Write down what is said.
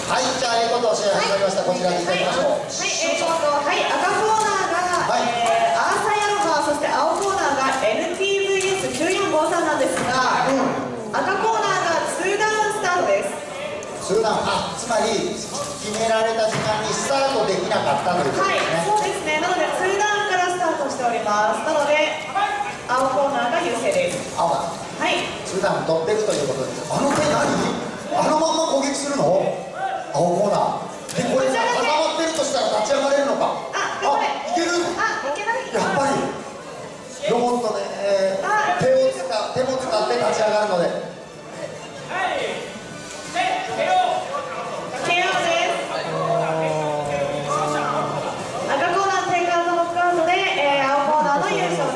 はい、じゃあ英語と試合始まりました。こちらにいただきましょう。 英語と、赤コーナーが、アーサイアロハ、そして青コーナーが NTVS9453 なんですが、赤コーナーが2ダウンスタートです。 2ダウン、つまり決められた時間にスタートできなかったということですね。 そうですね。なので2ダウンからスタートしております。なので青コーナーが優勢です。 青が2ダウン取ってるということです。あの手何？あのまんま攻撃するの？青コーナーで、これが固まってるとしたら立ち上がれるのか？いける？ いけない。 やっぱりロボットで手も使って立ち上がるので